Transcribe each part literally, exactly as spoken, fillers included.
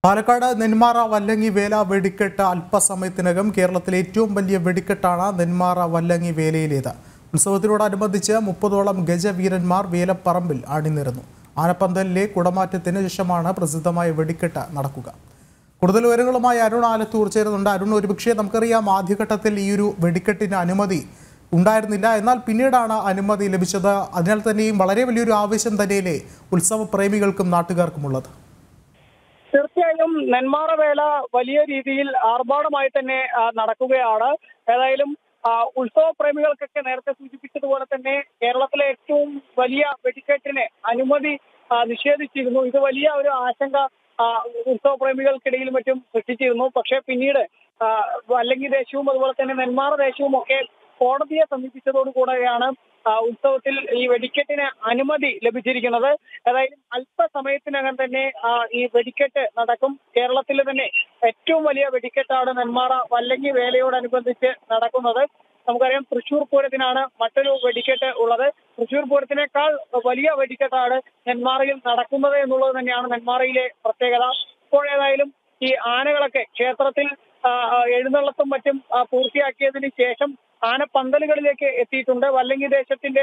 പാലക്കാട് നെന്മാറ വല്ലങ്ങി വേല വെടിക്കെട്ട് അല്പസമയത്തിനകം കേരളത്തിലെ ഏറ്റവും വലിയ വെടിക്കെട്ടാണ് നെന്മാറ വല്ലങ്ങി വേലയിലേത്. ഉത്സവത്തിനോടനുബന്ധിച്ച് മുപ്പതോളം ഗജവീരന്മാർ വേലപ്പറമ്പിൽ അണിനിരന്നു. ആനപ്പന്തലിലെ കുടമാറ്റത്തിന് ശേഷമാണ് പ്രസിദ്ധമായ വെടിക്കെട്ട് നടക്കുക. കൂടുതൽ വിവരങ്ങളുമായി അരുൺ ആലത്തൂർ ചേരുന്നുണ്ട്. അരുൺ, ഒരുപക്ഷെ നമുക്കറിയാം ആദ്യഘട്ടത്തിൽ ഈ ഒരു വെടിക്കെട്ടിന് അനുമതി ഉണ്ടായിരുന്നില്ല, എന്നാൽ പിന്നീടാണ് അനുമതി ലഭിച്ചത്. അതിനാൽ തന്നെയും വളരെ വലിയൊരു ആവേശം തന്നെയല്ലേ ഉത്സവ പ്രേമികൾക്കും നാട്ടുകാർക്കുമുള്ളത്? തീർച്ചയായും നെന്മാറ വേല വലിയ രീതിയിൽ ആർഭാടമായി തന്നെ നടക്കുകയാണ്. ഏതായാലും ഉത്സവ പ്രേമികൾക്കൊക്കെ നേരത്തെ സൂചിപ്പിച്ചതുപോലെ തന്നെ കേരളത്തിലെ ഏറ്റവും വലിയ വെടിക്കെട്ടിന് അനുമതി നിഷേധിച്ചിരുന്നു. ഇത് വലിയ ഒരു ആശങ്ക ഉത്സവ പ്രേമികൾക്കിടയിൽ മറ്റും സൃഷ്ടിച്ചിരുന്നു. പക്ഷേ പിന്നീട് വല്ലങ്ങി ദേശവും അതുപോലെ തന്നെ നെന്മാറ ദേശവും ഒക്കെ കോടതിയെ സമീപിച്ചതോടുകൂടെയാണ് ഉത്സവത്തിൽ ഈ വെടിക്കെട്ടിന് അനുമതി ലഭിച്ചിരിക്കുന്നത്. ഏതായാലും അല്പസമയത്തിനകം തന്നെ ഈ വെടിക്കെട്ട് നടക്കും. കേരളത്തിലെ തന്നെ ഏറ്റവും വലിയ വെടിക്കെട്ടാണ് നെന്മാറ വല്ലങ്ങി വേലയോടനുബന്ധിച്ച് നടക്കുന്നത്. നമുക്കറിയാം തൃശ്ശൂർ പൂരത്തിനാണ് മറ്റൊരു വെടിക്കെട്ട് ഉള്ളത്. തൃശ്ശൂർ പൂരത്തിനേക്കാൾ വലിയ വെടിക്കെട്ടാണ് നെന്മാറയിൽ നടക്കുന്നത് എന്നുള്ളത് തന്നെയാണ് നെന്മാറയിലെ പ്രത്യേകത. ഇപ്പോഴേതായാലും ഈ ആനകളൊക്കെ ക്ഷേത്രത്തിൽ എഴുന്നള്ളത്തും മറ്റും പൂർത്തിയാക്കിയതിന് ശേഷം ആനപ്പന്തലുകളിലേക്ക് എത്തിയിട്ടുണ്ട്. വല്ലങ്ങി ദേശത്തിന്റെ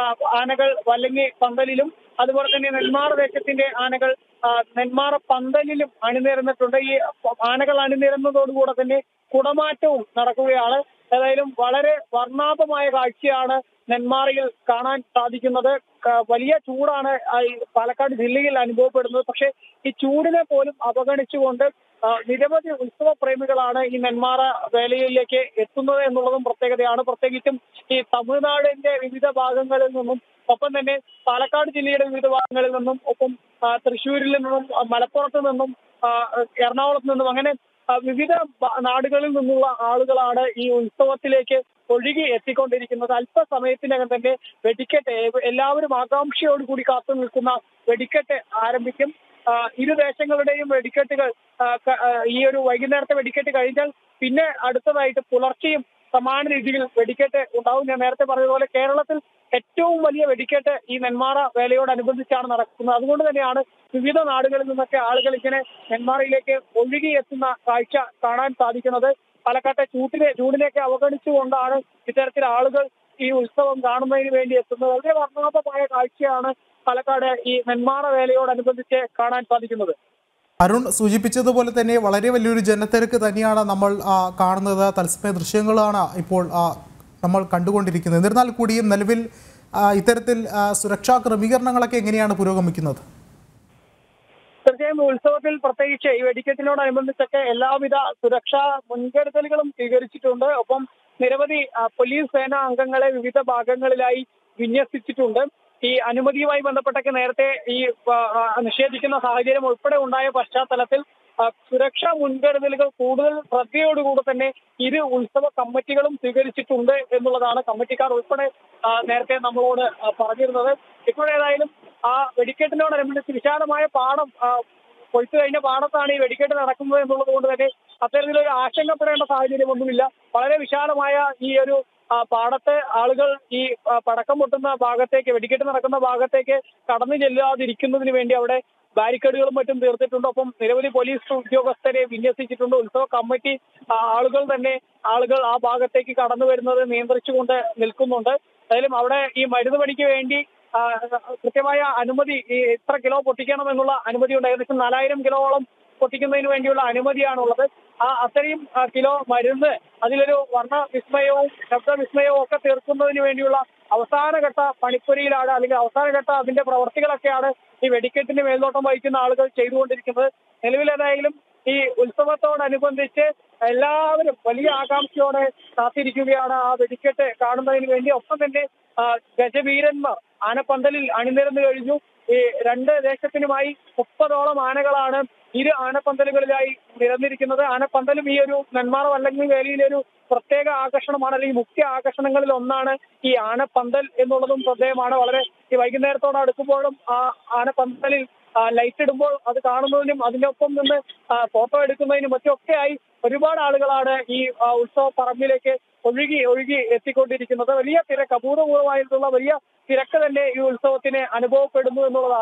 ആനകൾ വല്ലങ്ങി പന്തലിലും അതുപോലെ തന്നെ നെന്മാറ ദേശത്തിന്റെ ആനകൾ നെന്മാറ പന്തലിലും അണിനിരന്നിട്ടുണ്ട്. ഈ ആനകൾ അണിനിരന്നതോടുകൂടെ തന്നെ കുടമാറ്റവും നടക്കുകയാണ്. ഏതായാലും വളരെ വർണ്ണാഭമായ കാഴ്ചയാണ് നെന്മാറയിൽ കാണാൻ സാധിക്കുന്നത്. വലിയ ചൂടാണ് പാലക്കാട് ജില്ലയിൽ അനുഭവപ്പെടുന്നത്. പക്ഷേ ഈ ചൂടിനെ പോലും അവഗണിച്ചുകൊണ്ട് നിരവധി ഉത്സവ പ്രേമികളാണ് ഈ നെന്മാറ വേലയിലേക്ക് എത്തുന്നത് എന്നുള്ളതും പ്രത്യേകതയാണ്. പ്രത്യേകിച്ചും ഈ തമിഴ്നാടിന്റെ വിവിധ ഭാഗങ്ങളിൽ നിന്നും ഒപ്പം തന്നെ പാലക്കാട് ജില്ലയുടെ വിവിധ ഭാഗങ്ങളിൽ നിന്നും ഒപ്പം തൃശ്ശൂരിൽ നിന്നും മലപ്പുറത്ത് നിന്നും എറണാകുളത്ത് നിന്നും അങ്ങനെ വിവിധ നാടുകളിൽ നിന്നുള്ള ആളുകളാണ് ഈ ഉത്സവത്തിലേക്ക് ഒഴുകി എത്തിക്കൊണ്ടിരിക്കുന്നത്. അല്പസമയത്തിനകം തന്നെ വെടിക്കെട്ട് എല്ലാവരും ആകാംക്ഷയോടുകൂടി കാത്തു നിൽക്കുന്ന വെടിക്കെട്ട് ആരംഭിക്കും. ഇരു ദേശങ്ങളുടെയും വെടിക്കെട്ടുകൾ ഈ ഒരു വൈകുന്നേരത്തെ വെടിക്കെട്ട് കഴിഞ്ഞാൽ പിന്നെ അടുത്തതായിട്ട് പുലർച്ചെയും സമാന രീതിയിൽ വെടിക്കെട്ട് ഉണ്ടാവും. ഞാൻ നേരത്തെ പറഞ്ഞതുപോലെ കേരളത്തിൽ ഏറ്റവും വലിയ വെടിക്കെട്ട് ഈ നെന്മാറ വേലയോടനുബന്ധിച്ചാണ് നടക്കുന്നത്. അതുകൊണ്ട് തന്നെയാണ് വിവിധ നാടുകളിൽ നിന്നൊക്കെ ആളുകൾ ഇങ്ങനെ നെന്മാറയിലേക്ക് ഒഴുകി എത്തുന്ന കാഴ്ച കാണാൻ സാധിക്കുന്നത്. പാലക്കാട്ടെ ചൂട്ടിനെ ചൂടിനെയൊക്കെ അവഗണിച്ചുകൊണ്ടാണ് ഇത്തരത്തിൽ ആളുകൾ ഈ ഉത്സവം കാണുന്നതിന് വേണ്ടി എത്തുന്നത്. വളരെ വർണ്ണാഭമായ കാഴ്ചയാണ് പാലക്കാട് ഈ നെന്മാറ വേലയോടനുബന്ധിച്ച് കാണാൻ സാധിക്കുന്നത്. അരുൺ സൂചിപ്പിച്ചതുപോലെ തന്നെ വളരെ വലിയൊരു ജനത്തിരക്ക് തന്നെയാണ് നമ്മൾ കാണുന്നത്. തത്സമയ ദൃശ്യങ്ങളാണ് ഇപ്പോൾ നമ്മൾ കണ്ടുകൊണ്ടിരിക്കുന്നത്. എന്നിരുന്നാൽ കൂടിയും നിലവിൽ ഇത്തരത്തിൽ സുരക്ഷാ ക്രമീകരണങ്ങളൊക്കെ എങ്ങനെയാണ് പുരോഗമിക്കുന്നത്? തീർച്ചയായും ഉത്സവത്തിൽ പ്രത്യേകിച്ച് ഈ വെടിക്കെട്ടിനോടനുബന്ധിച്ചൊക്കെ എല്ലാവിധ സുരക്ഷാ മുൻകരുതലുകളും സ്വീകരിച്ചിട്ടുണ്ട്. ഒപ്പം നിരവധി പോലീസ് സേനാ അംഗങ്ങളെ വിവിധ ഭാഗങ്ങളിലായി വിന്യസിച്ചിട്ടുണ്ട്. ഈ അനുമതിയുമായി ബന്ധപ്പെട്ടൊക്കെ നേരത്തെ ഈ നിഷേധിക്കുന്ന സാഹചര്യം ഉൾപ്പെടെ ഉണ്ടായ പശ്ചാത്തലത്തിൽ സുരക്ഷാ മുൻകരുതലുകൾ കൂടുതൽ ശ്രദ്ധയോടുകൂടി തന്നെ ഇരു ഉത്സവ കമ്മിറ്റികളും സ്വീകരിച്ചിട്ടുണ്ട് എന്നുള്ളതാണ് കമ്മിറ്റിക്കാർ ഉൾപ്പെടെ നേരത്തെ നമ്മളോട് പറഞ്ഞിരുന്നത്. ഇപ്പോഴേതായാലും ആ വെടിക്കെട്ടിനോടനുബന്ധിച്ച് വിശാലമായ പാടം കൊയ്ത്തു കഴിഞ്ഞ പാടത്താണ് ഈ വെടിക്കെട്ട് നടക്കുന്നത് എന്നുള്ളത് കൊണ്ട് തന്നെ അത്തരത്തിലൊരു ആശങ്കപ്പെടേണ്ട സാഹചര്യമൊന്നുമില്ല. വളരെ വിശാലമായ ഈ ഒരു പാടത്ത് ആളുകൾ ഈ പടക്കം പൊട്ടുന്ന ഭാഗത്തേക്ക് വെടിക്കെട്ട് നടക്കുന്ന ഭാഗത്തേക്ക് കടന്നു ചെല്ലാതിരിക്കുന്നതിന് വേണ്ടി അവിടെ ബാരിക്കേഡുകളും മറ്റും തീർത്തിട്ടുണ്ട്. ഒപ്പം നിരവധി പോലീസ് ഉദ്യോഗസ്ഥരെ വിന്യസിച്ചിട്ടുണ്ട്. ഉത്സവ കമ്മിറ്റി ആളുകൾ തന്നെ ആളുകൾ ആ ഭാഗത്തേക്ക് കടന്നു വരുന്നത് നിയന്ത്രിച്ചുകൊണ്ട് നിൽക്കുന്നുണ്ട്. എന്തായാലും അവിടെ ഈ മരുന്ന് പണിക്ക് വേണ്ടി കൃത്യമായ അനുമതി ഈ ഇത്ര കിലോ പൊട്ടിക്കണം എന്നുള്ള അനുമതിയുണ്ട്. ഏകദേശം നാലായിരം കിലോളം പൊട്ടിക്കുന്നതിന് വേണ്ടിയുള്ള അനുമതിയാണുള്ളത്. ആ അത്രയും കിലോ മരുന്ന് അതിലൊരു വർണ്ണ വിസ്മയവും ശബ്ദ വിസ്മയവും ഒക്കെ തീർക്കുന്നതിന് വേണ്ടിയുള്ള അവസാനഘട്ട പണിപ്പുരയിലാണ്, അല്ലെങ്കിൽ അവസാനഘട്ട അതിന്റെ പ്രവർത്തികളൊക്കെയാണ് ഈ വെടിക്കെട്ടിന് മേൽനോട്ടം വഹിക്കുന്ന ആളുകൾ ചെയ്തുകൊണ്ടിരിക്കുന്നത്. നിലവിലേതായാലും ഈ ഉത്സവത്തോടനുബന്ധിച്ച് എല്ലാവരും വലിയ ആകാംക്ഷയോടെ കാത്തിരിക്കുകയാണ് ആ വെടിക്കെട്ട് കാണുന്നതിന് വേണ്ടി. ഒപ്പം തന്നെ ഗജവീരന്മാർ ആനപ്പന്തലിൽ അണിനിരന്നു കഴിഞ്ഞു. ഈ രണ്ട് ദേശത്തിനുമായി മുപ്പതോളം ആനകളാണ് ഇരു ആനപ്പന്തലുകളിലായി നിരന്നിരിക്കുന്നത്. ആനപ്പന്തലും ഈ ഒരു നെന്മാറ വല്ലങ്ങി വേലയിലെ ഒരു പ്രത്യേക ആകർഷണമാണ്, അല്ലെങ്കിൽ മുഖ്യ ആകർഷണങ്ങളിൽ ഒന്നാണ് ഈ ആനപ്പന്തൽ എന്നുള്ളതും ശ്രദ്ധേയമാണ്. വളരെ ഈ വൈകുന്നേരത്തോട് അടുക്കുമ്പോഴും ആ ആനപ്പന്തലിൽ ലൈറ്റ് ഇടുമ്പോൾ അത് കാണുന്നതിനും അതിനൊപ്പം നിന്ന് ഫോട്ടോ എടുക്കുന്നതിനും മറ്റുമൊക്കെയായി ഒരുപാട് ആളുകളാണ് ഈ ഉത്സവ പറമ്പിലേക്ക് ഒഴുകി ഒഴുകി എത്തിക്കൊണ്ടിരിക്കുന്നത്. വലിയ തിരക്ക്, അപൂർവപൂർവമായിട്ടുള്ള വലിയ തിരക്ക് തന്നെ ഈ ഉത്സവത്തിന് അനുഭവപ്പെടുന്നു എന്നുള്ളതാണ്.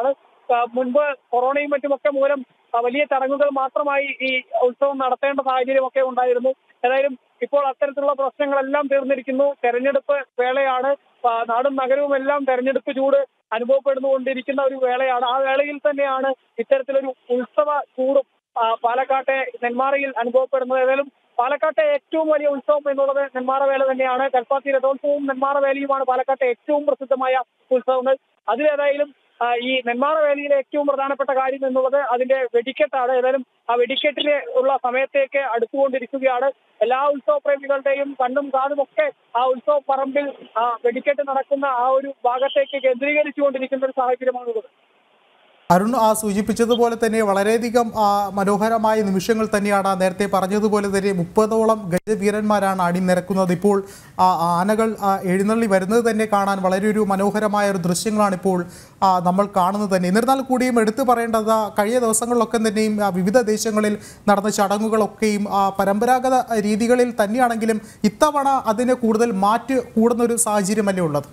മുൻപ് കൊറോണയും മറ്റുമൊക്കെ മൂലം വലിയ ചടങ്ങുകൾ മാത്രമായി ഈ ഉത്സവം നടത്തേണ്ട സാഹചര്യമൊക്കെ ഉണ്ടായിരുന്നു. ഏതായാലും ഇപ്പോൾ അത്തരത്തിലുള്ള പ്രശ്നങ്ങളെല്ലാം തീർന്നിരിക്കുന്നു. തെരഞ്ഞെടുപ്പ് വേളയാണ്. നാടും നഗരവും എല്ലാം തെരഞ്ഞെടുപ്പ് ചൂട് അനുഭവപ്പെടുന്നുകൊണ്ടിരിക്കുന്ന ഒരു വേളയാണ്. ആ വേളയിൽ തന്നെയാണ് ഇത്തരത്തിലൊരു ഉത്സവ ചൂടും പാലക്കാട്ടെ നെന്മാറയിൽ അനുഭവപ്പെടുന്നത്. ഏതായാലും പാലക്കാട്ടെ ഏറ്റവും വലിയ ഉത്സവം എന്നുള്ളത് നെന്മാറ വേല തന്നെയാണ്. കൽപ്പാത്തി രഥോത്സവവും നെന്മാറ വേലയുമാണ് പാലക്കാട്ടെ ഏറ്റവും പ്രസിദ്ധമായ ഉത്സവങ്ങൾ. അതിലേതായാലും ഈ നെന്മാറ വേലയിലെ ഏറ്റവും പ്രധാനപ്പെട്ട കാര്യം എന്നുള്ളത് അതിന്റെ വെടിക്കെട്ടാണ്. ഏതായാലും ആ വെടിക്കെട്ടിന് ഉള്ള സമയത്തേക്ക് അടുത്തുകൊണ്ടിരിക്കുകയാണ്. എല്ലാ ഉത്സവ പ്രേമികളുടെയും കണ്ണും കാതും ഒക്കെ ആ ഉത്സവ പറമ്പിൽ ആ വെടിക്കെട്ട് നടക്കുന്ന ആ ഒരു ഭാഗത്തേക്ക് കേന്ദ്രീകരിച്ചുകൊണ്ടിരിക്കുന്ന ഒരു സാഹചര്യമാണുള്ളത്. അരുൺ ആ സൂചിപ്പിച്ചതുപോലെ തന്നെ വളരെയധികം മനോഹരമായ നിമിഷങ്ങൾ തന്നെയാണ്. നേരത്തെ പറഞ്ഞതുപോലെ തന്നെ മുപ്പതോളം ഗജവീരന്മാരാണ് അണിനിരക്കുന്നത്. ഇപ്പോൾ ആ ആനകൾ എഴുന്നള്ളി വരുന്നത് തന്നെ കാണാൻ വളരെ ഒരു മനോഹരമായ ഒരു ദൃശ്യങ്ങളാണ് ഇപ്പോൾ നമ്മൾ കാണുന്നത് തന്നെ. എന്നിരുന്നാൽ കൂടിയും എടുത്തു പറയേണ്ടത് കഴിഞ്ഞ ദിവസങ്ങളിലൊക്കെ തന്നെയും വിവിധ ദേശങ്ങളിൽ നടന്ന ചടങ്ങുകളൊക്കെയും പരമ്പരാഗത രീതികളിൽ തന്നെയാണെങ്കിലും ഇത്തവണ അതിന് കൂടുതൽ മാറ്റ് കൂടുന്നൊരു സാഹചര്യമല്ലേ ഉള്ളത്?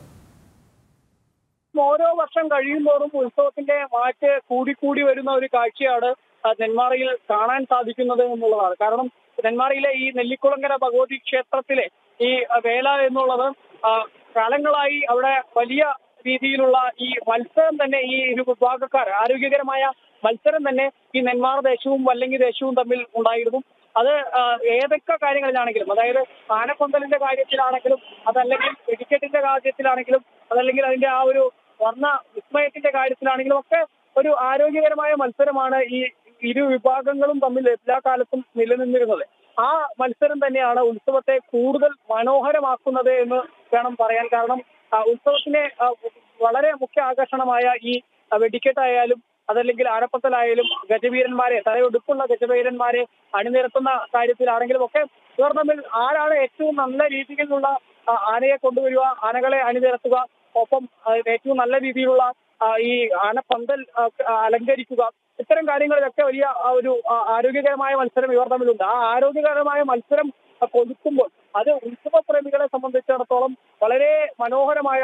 ഓരോ വർഷം കഴിയുമ്പോഴും ഉത്സവത്തിന്റെ മാറ്റ് കൂടിക്കൂടി വരുന്ന ഒരു കാഴ്ചയാണ് നെന്മാറയിൽ കാണാൻ സാധിക്കുന്നത് എന്നുള്ളതാണ്. കാരണം നെന്മാറയിലെ ഈ നെല്ലിക്കുളങ്ങര ഭഗവതി ക്ഷേത്രത്തിലെ ഈ വേല എന്നുള്ളത് കാലങ്ങളായി അവിടെ വലിയ രീതിയിലുള്ള ഈ മത്സരം തന്നെ ഈ ഒരു വിഭാഗക്കാർ ആരോഗ്യകരമായ മത്സരം തന്നെ ഈ നെന്മാറ ദേശവും വല്ലങ്ങി ദേശവും തമ്മിൽ ഉണ്ടായിരുന്നു. അത് ഏതൊക്കെ കാര്യങ്ങളിലാണെങ്കിലും, അതായത് ആനക്കൊന്തലിന്റെ കാര്യത്തിലാണെങ്കിലും, അതല്ലെങ്കിൽ വെടിക്കെട്ടിന്റെ കാര്യത്തിലാണെങ്കിലും, അതല്ലെങ്കിൽ അതിന്റെ ആ ഒരു വർണ്ണ വിസ്മയത്തിന്റെ കാര്യത്തിലാണെങ്കിലും ഒക്കെ ഒരു ആരോഗ്യകരമായ മത്സരമാണ് ഈ ഇരു വിഭാഗങ്ങളും തമ്മിൽ എല്ലാ കാലത്തും നിലനിന്നിരുന്നത്. ആ മത്സരം തന്നെയാണ് ഉത്സവത്തെ കൂടുതൽ മനോഹരമാക്കുന്നത് എന്ന് വേണം പറയാൻ. കാരണം ഉത്സവത്തിനെ വളരെ മുഖ്യ ആകർഷണമായ ഈ വെടിക്കെട്ടായാലും അതല്ലെങ്കിൽ ആനപ്പത്തലായാലും ഗജവീരന്മാരെ, തലയൊടുപ്പുള്ള ഗജവീരന്മാരെ അണിനിരത്തുന്ന കാര്യത്തിലാണെങ്കിലും ഒക്കെ ഇവർ തമ്മിൽ ആരാണ് ഏറ്റവും നല്ല രീതിയിലുള്ള ആനയെ കൊണ്ടുവരിക, ആനകളെ അണിനിരത്തുക, ഒപ്പം ഏറ്റവും നല്ല രീതിയിലുള്ള ഈ ആനപ്പന്തൽ അലങ്കരിക്കുക, ഇത്തരം കാര്യങ്ങളിലൊക്കെ വലിയ ഒരു ആരോഗ്യകരമായ മത്സരം ഇവർ തമ്മിലുണ്ട്. ആ ആരോഗ്യകരമായ മത്സരം കൊടുക്കുമ്പോൾ അത് ഉത്സവ പ്രേമികളെ സംബന്ധിച്ചിടത്തോളം വളരെ മനോഹരമായ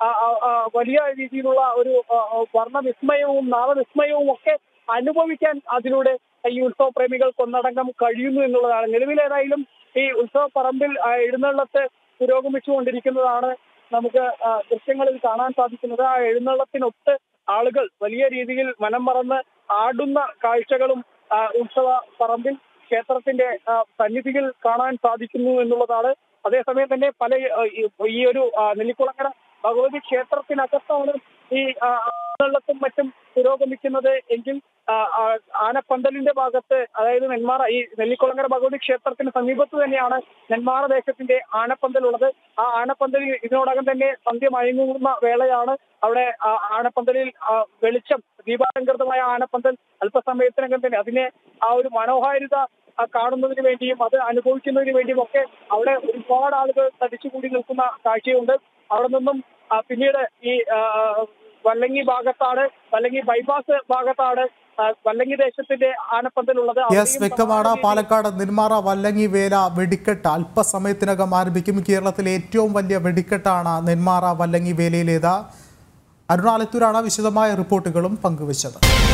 വലിയ രീതിയിലുള്ള ഒരു വർണ്ണവിസ്മയവും നാദവിസ്മയവും ഒക്കെ അനുഭവിക്കാൻ അതിലൂടെ ഈ ഉത്സവ പ്രേമികൾക്ക് ഒന്നടങ്കം കഴിയുന്നു എന്നുള്ളതാണ്. നിലവിലേതായാലും ഈ ഉത്സവ പറമ്പിൽ എഴുന്നള്ളത്ത് പുരോഗമിച്ചുകൊണ്ടിരിക്കുന്നതാണ് നമുക്ക് ദൃശ്യങ്ങളിൽ കാണാൻ സാധിക്കുന്നത്. ആ എഴുന്നള്ളത്തിനൊത്ത് ആളുകൾ വലിയ രീതിയിൽ മനം മറന്ന് ആടുന്ന കാഴ്ചകളും ഉത്സവ പറമ്പിൽ ക്ഷേത്രത്തിന്റെ സന്നിധിയിൽ കാണാൻ സാധിക്കുന്നു എന്നുള്ളതാണ്. അതേസമയം തന്നെ പല ഈ ഒരു നെല്ലിക്കുളങ്ങര ഭഗവതി ക്ഷേത്രത്തിനകത്താണ് ഈ എഴുന്നള്ളത്തും മറ്റും പുരോഗമിക്കുന്നത് എങ്കിൽ ആനപ്പന്തലിന്റെ ഭാഗത്ത്, അതായത് നെന്മാറ ഈ നെല്ലിക്കുളങ്ങര ഭഗവതി ക്ഷേത്രത്തിന് സമീപത്ത് തന്നെയാണ് നെന്മാറ ദേശത്തിന്റെ ആനപ്പന്തൽ ഉള്ളത്. ആ ആനപ്പന്തലിൽ ഇതിനോടകം തന്നെ സന്ധ്യ മയങ്ങുന്ന വേളയാണ്. അവിടെ ആനപ്പന്തലിൽ വെളിച്ചം, ദീപാലങ്കൃതമായ ആനപ്പന്തൽ അല്പസമയത്തിനകം തന്നെ അതിനെ ആ ഒരു മനോഹാരിത കാണുന്നതിന് വേണ്ടിയും അത് അനുഭവിക്കുന്നതിന് വേണ്ടിയും ഒക്കെ അവിടെ ഒരുപാട് ആളുകൾ തടിച്ചുകൂടി നിൽക്കുന്ന കാഴ്ചയുണ്ട്. അവിടെ നിന്നും പിന്നീട് ഈ വല്ലങ്ങി ഭാഗത്താണ്, വല്ലങ്ങി ബൈപ്പാസ് ഭാഗത്താണ് വല്ലങ്ങി ദേശത്തിന്റെ ആനപ്പന്തലുള്ളത്. യെസ്, വ്യക്തമാണ്. പാലക്കാട് നെന്മാറ വല്ലങ്ങി വേല വെടിക്കെട്ട് അല്പസമയത്തിനകം ആരംഭിക്കും. കേരളത്തിലെ ഏറ്റവും വലിയ വെടിക്കെട്ടാണ് നെന്മാറ വല്ലങ്ങി വേലയിലേത്. അരുണാലത്തൂരാണ് വിശദമായ റിപ്പോർട്ടുകളും പങ്കുവച്ചത്.